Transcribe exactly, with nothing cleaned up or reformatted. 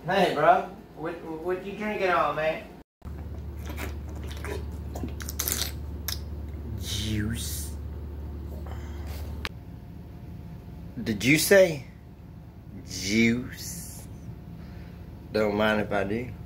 Hey, bro. What, what you drinking on, man? Juice. Did you say juice? Don't mind if I do.